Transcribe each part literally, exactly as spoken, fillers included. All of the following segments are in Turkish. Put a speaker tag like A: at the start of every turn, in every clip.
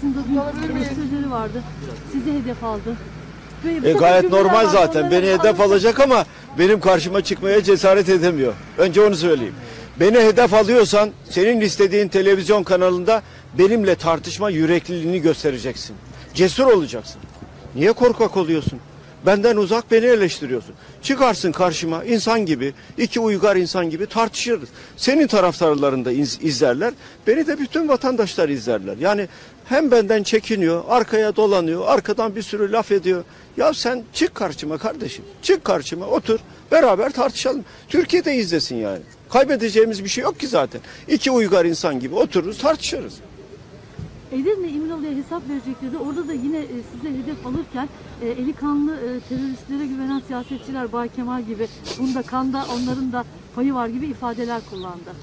A: aslında bir eleştirileri vardı. Sizi hedef aldı.
B: E, gayet normal zaten. Beni hedef alacak ama benim karşıma çıkmaya cesaret edemiyor. Önce onu söyleyeyim. Beni hedef alıyorsan senin istediğin televizyon kanalında benimle tartışma yürekliliğini göstereceksin. Cesur olacaksın. Niye korkak oluyorsun? Benden uzak, beni eleştiriyorsun. Çıkarsın karşıma insan gibi, iki uygar insan gibi tartışırız. Senin taraftarlarını da iz, izlerler, beni de bütün vatandaşlar izlerler. Yani hem benden çekiniyor, arkaya dolanıyor, arkadan bir sürü laf ediyor. Ya sen çık karşıma kardeşim, çık karşıma, otur, beraber tartışalım. Türkiye'de izlesin yani. Kaybedeceğimiz bir şey yok ki zaten. İki uygar insan gibi otururuz, tartışırız.
A: Edirne İmralı'ya hesap verecekleri de orada da yine e, size hedef alırken e, eli kanlı e, teröristlere güvenen siyasetçiler Bay Kemal gibi bunda kanda onların da payı var gibi ifadeler kullandı.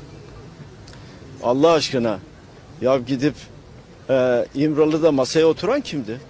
B: Allah aşkına ya gidip e, İmralı'da masaya oturan kimdi?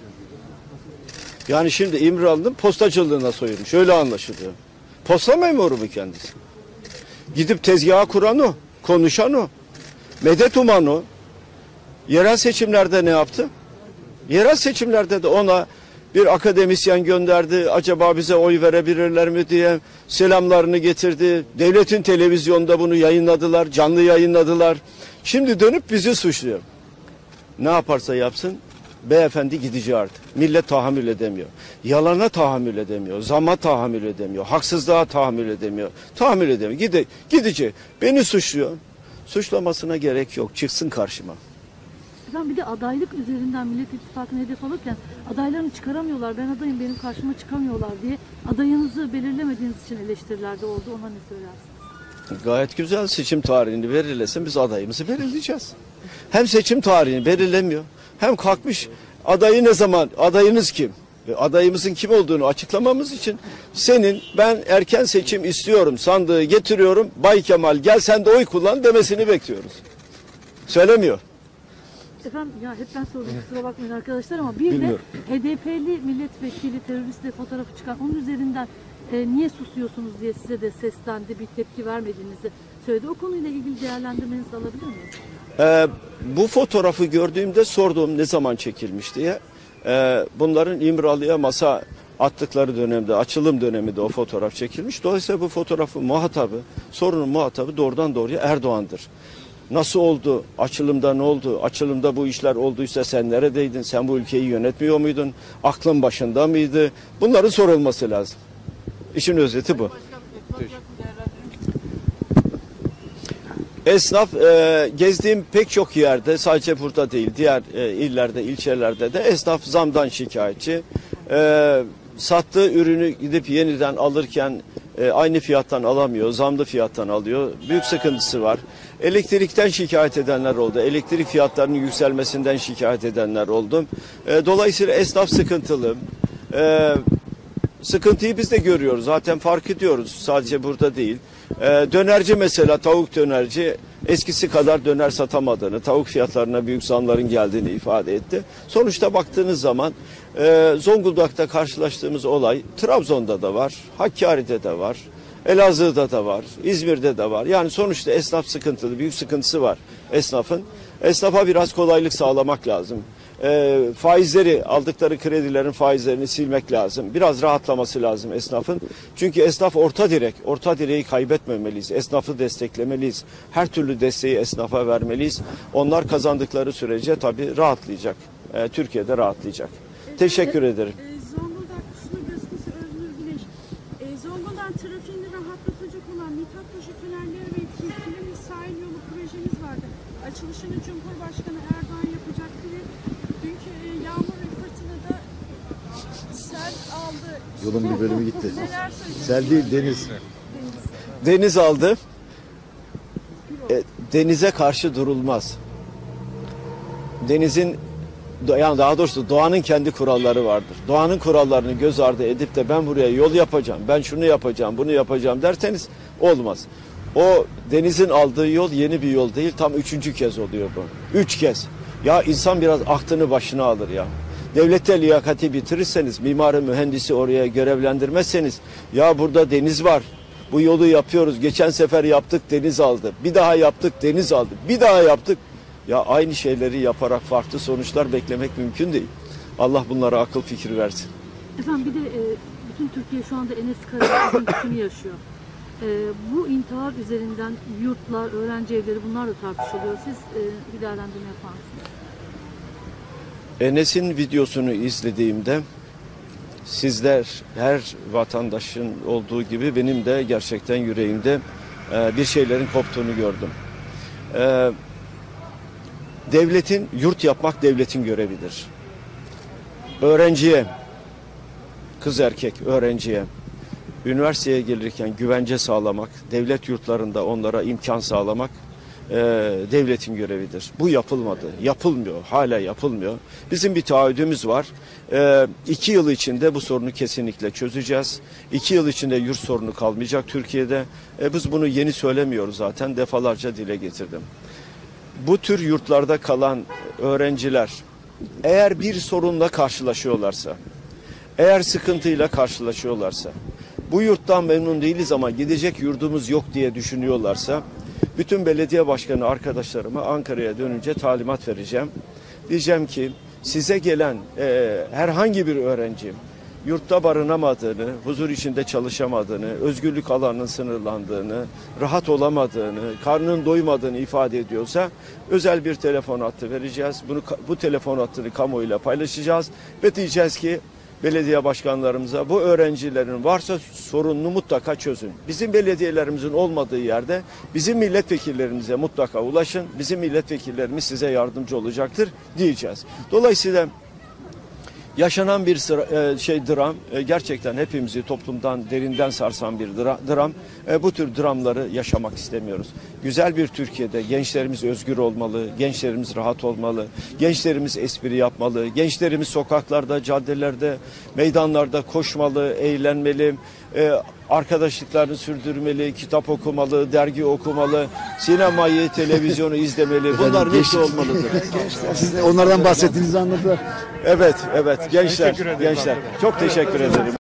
B: Yani şimdi İmralı'nın postacılığına soyulmuş. Öyle anlaşılıyor. Posta memuru mu kendisi? Gidip tezgaha kuran o, konuşan o, medet uman o. Yerel seçimlerde ne yaptı? Yerel seçimlerde de ona bir akademisyen gönderdi. Acaba bize oy verebilirler mi diye selamlarını getirdi. Devletin televizyonda bunu yayınladılar, canlı yayınladılar. Şimdi dönüp bizi suçluyor. Ne yaparsa yapsın beyefendi gidici artık. Millet tahammül edemiyor. Yalana tahammül edemiyor. Zama tahammül edemiyor. Haksızlığa tahammül edemiyor. Tahammül edemiyor. Gide, gidici. Beni suçluyor. Suçlamasına gerek yok. Çıksın karşıma.
A: Efendim bir de adaylık üzerinden Millet İttifakı'nı hedef alırken adaylarını çıkaramıyorlar. Ben adayım, benim karşıma çıkamıyorlar diye adayınızı belirlemediğiniz için eleştirilerde oldu. Ona ne söylersiniz?
B: Gayet güzel. Seçim tarihini belirlesin, biz adayımızı belirleyeceğiz. Hem seçim tarihini belirlemiyor, hem kalkmış adayı ne zaman, adayınız kim? E, adayımızın kim olduğunu açıklamamız için senin ben erken seçim istiyorum, sandığı getiriyorum, Bay Kemal gel sen de oy kullan demesini bekliyoruz. Söylemiyor.
A: Efendim ya hep ben sordum, kusura bakmayın arkadaşlar, ama bir Bilmiyorum. de H D P'li milletvekili teröristle fotoğrafı çıkan onun üzerinden e, niye susuyorsunuz diye size de seslendi, bir tepki vermediğinizi söyledi. O konuyla ilgili değerlendirmenizi alabilir miyim?
B: Ee, bu fotoğrafı gördüğümde sordum ne zaman çekilmiş diye. Ee, bunların İmralı'ya masa attıkları dönemde, açılım döneminde o fotoğraf çekilmiş. Dolayısıyla bu fotoğrafın muhatabı, sorunun muhatabı doğrudan doğruya Erdoğan'dır. Nasıl oldu? Açılımda ne oldu? Açılımda bu işler olduysa sen neredeydin? Sen bu ülkeyi yönetmiyor muydun? Aklın başında mıydı? Bunların sorulması lazım. İşin özeti bu. Esnaf e, gezdiğim pek çok yerde, sadece burada değil, diğer e, illerde, ilçelerde de esnaf zamdan şikayetçi. E, sattığı ürünü gidip yeniden alırken e, aynı fiyattan alamıyor, zamlı fiyattan alıyor. Büyük sıkıntısı var. Elektrikten şikayet edenler oldu. Elektrik fiyatlarının yükselmesinden şikayet edenler oldu. E, dolayısıyla esnaf sıkıntılı. E, sıkıntıyı biz de görüyoruz. Zaten fark ediyoruz. Sadece burada değil. E, dönerci mesela, tavuk dönerci eskisi kadar döner satamadığını, tavuk fiyatlarına büyük zamların geldiğini ifade etti. Sonuçta baktığınız zaman e, Zonguldak'ta karşılaştığımız olay Trabzon'da da var, Hakkari'de de var. Elazığ'da da var, İzmir'de de var. Yani sonuçta esnaf sıkıntılı, büyük sıkıntısı var esnafın. Esnafa biraz kolaylık sağlamak lazım. E, faizleri, aldıkları kredilerin faizlerini silmek lazım. Biraz rahatlaması lazım esnafın. Çünkü esnaf orta direk, orta direği kaybetmemeliyiz. Esnafı desteklemeliyiz. Her türlü desteği esnafa vermeliyiz. Onlar kazandıkları sürece tabii rahatlayacak. E, Türkiye'de rahatlayacak. Teşekkür ederim.
C: Trafiğini rahatlatacak olan Mithatpaşa tünelleri ve Kilis sahil yolu projemiz vardı. Açılışını Cumhurbaşkanı Erdoğan yapacaktı ve dünkü yağmur ve fırtınada sel aldı.
D: Yolun bir bölümü gitti. Sel değil, deniz.
B: Deniz aldı. E, denize karşı durulmaz. Denizin, yani daha doğrusu doğanın kendi kuralları vardır. Doğanın kurallarını göz ardı edip de ben buraya yol yapacağım, ben şunu yapacağım, bunu yapacağım derseniz olmaz. O denizin aldığı yol yeni bir yol değil, tam üçüncü kez oluyor bu. Üç kez. Ya insan biraz aklını başına alır ya. Devlette liyakati bitirirseniz, mimarı mühendisi oraya görevlendirmezseniz, ya burada deniz var, bu yolu yapıyoruz, geçen sefer yaptık deniz aldı, bir daha yaptık deniz aldı, bir daha yaptık. Ya aynı şeyleri yaparak farklı sonuçlar beklemek mümkün değil. Allah bunlara akıl fikir versin.
A: Efendim bir de e, bütün Türkiye şu anda Enes Karayel'in üzüntüsünü yaşıyor. E, bu intihar üzerinden yurtlar, öğrenci evleri bunlar da tartışılıyor. Siz e, bir değerlendirme yapar mısınız?
B: Enes'in videosunu izlediğimde sizler, her vatandaşın olduğu gibi benim de gerçekten yüreğimde e, bir şeylerin koptuğunu gördüm. E, devletin, yurt yapmak devletin görevidir. Öğrenciye, kız erkek öğrenciye, üniversiteye gelirken güvence sağlamak, devlet yurtlarında onlara imkan sağlamak e, devletin görevidir. Bu yapılmadı, yapılmıyor, hala yapılmıyor. Bizim bir taahhüdümüz var. E, iki yıl içinde bu sorunu kesinlikle çözeceğiz. İki yıl içinde yurt sorunu kalmayacak Türkiye'de. E, biz bunu yeni söylemiyoruz zaten, defalarca dile getirdim. Bu tür yurtlarda kalan öğrenciler eğer bir sorunla karşılaşıyorlarsa, eğer sıkıntıyla karşılaşıyorlarsa, bu yurttan memnun değiliz ama gidecek yurdumuz yok diye düşünüyorlarsa, bütün belediye başkanı arkadaşlarıma Ankara'ya dönünce talimat vereceğim. Diyeceğim ki size gelen e, herhangi bir öğrenci yurtta barınamadığını, huzur içinde çalışamadığını, özgürlük alanının sınırlandığını, rahat olamadığını, karnının doymadığını ifade ediyorsa özel bir telefon hattı vereceğiz. Bunu, bu telefon hattını kamuoyuyla paylaşacağız ve diyeceğiz ki belediye başkanlarımıza bu öğrencilerin varsa sorununu mutlaka çözün. Bizim belediyelerimizin olmadığı yerde bizim milletvekillerimize mutlaka ulaşın. Bizim milletvekillerimiz size yardımcı olacaktır diyeceğiz. Dolayısıyla yaşanan bir sıra, e, şey dram e, gerçekten hepimizi toplumdan derinden sarsan bir dra, dram. E, bu tür dramları yaşamak istemiyoruz. Güzel bir Türkiye'de gençlerimiz özgür olmalı, gençlerimiz rahat olmalı, gençlerimiz espri yapmalı, gençlerimiz sokaklarda, caddelerde, meydanlarda koşmalı, eğlenmeli, e, arkadaşlıklarını sürdürmeli, kitap okumalı, dergi okumalı, sinemayı, televizyonu izlemeli. Bunlar hepsi olmalıdır.
D: Siz de onlardan bahsettiğinizi anladılar.
B: Evet, evet gençler, gençler. Çok teşekkür ederim.